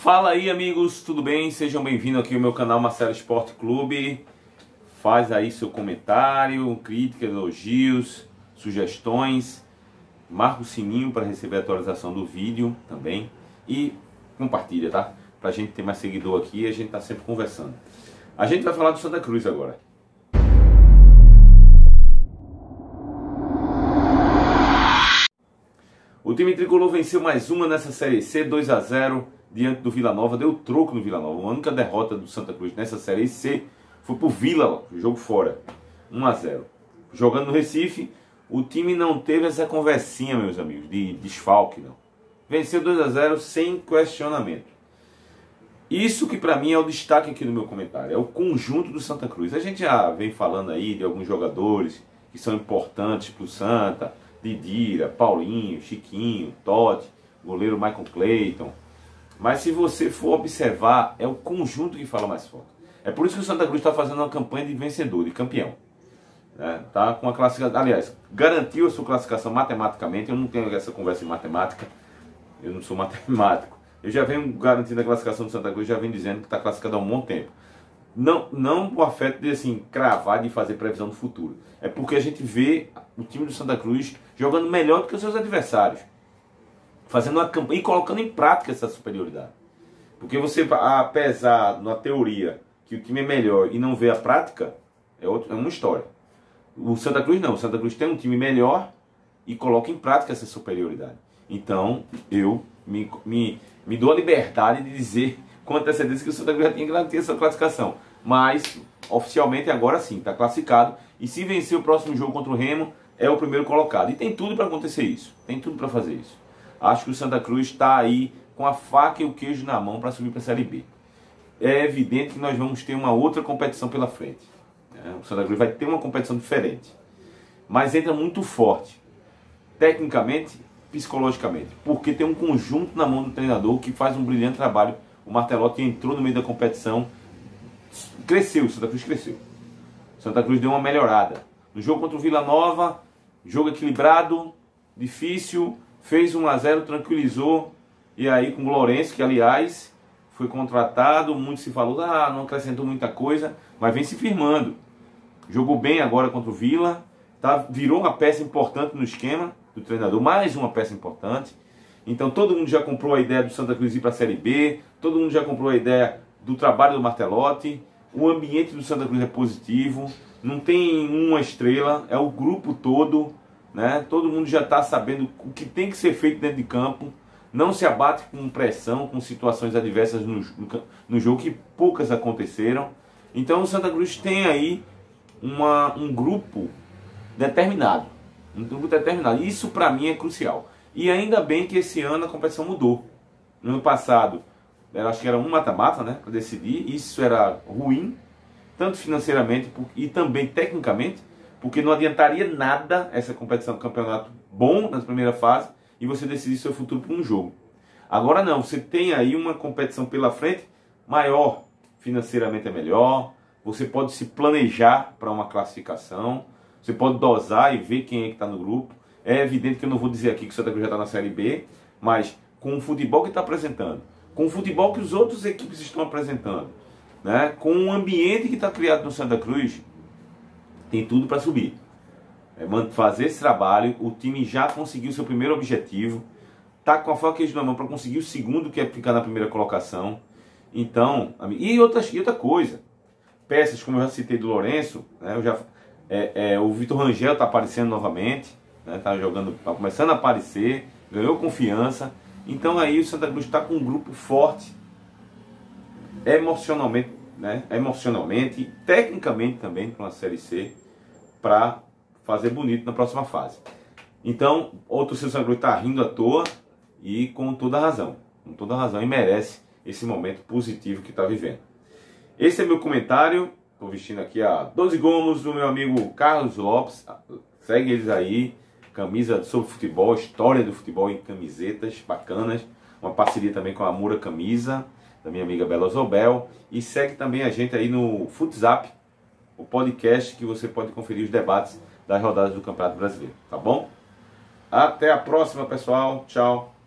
Fala aí, amigos, tudo bem? Sejam bem-vindos aqui ao meu canal Marcelo Esporte Clube. Faz aí seu comentário, críticas, elogios, sugestões. Marca o sininho para receber a atualização do vídeo também. E compartilha, tá? Pra gente ter mais seguidor aqui e a gente tá sempre conversando. A gente vai falar do Santa Cruz agora. O time tricolor venceu mais uma nessa Série C, 2-0 diante do Vila Nova. Deu troco no Vila Nova. A única derrota do Santa Cruz nessa Série C foi pro Vila, jogo fora, 1-0. Jogando no Recife, o time não teve essa conversinha, meus amigos, de desfalque, não. Venceu 2-0 sem questionamento. Isso que pra mim é o destaque aqui no meu comentário, é o conjunto do Santa Cruz. A gente já vem falando aí de alguns jogadores que são importantes pro Santa, Didira, Paulinho, Chiquinho, Totti, goleiro Michael Clayton. Mas se você for observar, é o conjunto que fala mais forte. É por isso que o Santa Cruz está fazendo uma campanha de vencedor, de campeão. Tá com a classificação, aliás, garantiu a sua classificação matematicamente. Eu não tenho essa conversa em matemática, eu não sou matemático. Eu já venho garantindo a classificação do Santa Cruz, já venho dizendo que está classificado há um bom tempo. Não por afeto de assim, cravar, de fazer previsão do futuro. É porque a gente vê o time do Santa Cruz jogando melhor do que os seus adversários. Fazendo uma campanha e colocando em prática essa superioridade. Porque você, apesar na teoria que o time é melhor e não vê a prática, é uma história. O Santa Cruz não. O Santa Cruz tem um time melhor e coloca em prática essa superioridade. Então, eu me dou a liberdade de dizer com antecedência que o Santa Cruz já tinha que garantir essa classificação. Mas, oficialmente, agora sim, está classificado. E se vencer o próximo jogo contra o Remo, é o primeiro colocado. E tem tudo para acontecer isso. Tem tudo para fazer isso. Acho que o Santa Cruz está aí com a faca e o queijo na mão para subir para a Série B. É evidente que nós vamos ter uma outra competição pela frente. O Santa Cruz vai ter uma competição diferente. Mas entra muito forte. Tecnicamente, psicologicamente. Porque tem um conjunto na mão do treinador que faz um brilhante trabalho. O Martelotti entrou no meio da competição. Cresceu, o Santa Cruz cresceu. O Santa Cruz deu uma melhorada. No jogo contra o Vila Nova, jogo equilibrado, difícil, fez 1-0, tranquilizou. E aí com o Lourenço, que aliás foi contratado, muito se falou, não acrescentou muita coisa, mas vem se firmando. Jogou bem agora contra o Vila, virou uma peça importante no esquema do treinador, mais uma peça importante. Então todo mundo já comprou a ideia do Santa Cruz ir para a Série B, todo mundo já comprou a ideia do trabalho do Martelotti, o ambiente do Santa Cruz é positivo, não tem uma estrela, é o grupo todo, né? Todo mundo já está sabendo o que tem que ser feito dentro de campo, não se abate com pressão, com situações adversas no jogo, que poucas aconteceram. Então o Santa Cruz tem aí um grupo determinado. Isso para mim é crucial. E ainda bem que esse ano a competição mudou. No ano passado, eu acho que era um mata-mata, né, para decidir. Isso era ruim, tanto financeiramente e também tecnicamente, porque não adiantaria nada essa competição, campeonato bom na primeira fase, e você decidir seu futuro por um jogo. Agora não, você tem aí uma competição pela frente maior, financeiramente é melhor, você pode se planejar para uma classificação, você pode dosar e ver quem é que está no grupo. É evidente que eu não vou dizer aqui que o Santa Cruz já está na Série B, mas com o futebol que está apresentando, com o futebol que os outros equipes estão apresentando, né, com o ambiente que está criado no Santa Cruz, tem tudo para subir. Fazer esse trabalho, o time já conseguiu seu primeiro objetivo, está com a faca na mão para conseguir o segundo, que é ficar na primeira colocação. Então, e outra coisa, peças como eu já citei do Lourenço, né, o Vitor Rangel está aparecendo novamente, né, tá começando a aparecer, ganhou confiança. Então aí o Santa Cruz está com um grupo forte, emocionalmente, tecnicamente também, para uma Série C, para fazer bonito na próxima fase. Então, o torcedor do Santa Cruz está rindo à toa e com toda razão. Com toda razão, e merece esse momento positivo que está vivendo. Esse é meu comentário. Estou vestindo aqui a 12 gomos do meu amigo Carlos Lopes. Segue eles aí. Camisa sobre futebol, história do futebol em camisetas bacanas. Uma parceria também com a Amura Camisa, da minha amiga Bela Zobel. E segue também a gente aí no Futzap, o podcast que você pode conferir os debates das rodadas do Campeonato Brasileiro. Tá bom? Até a próxima, pessoal. Tchau.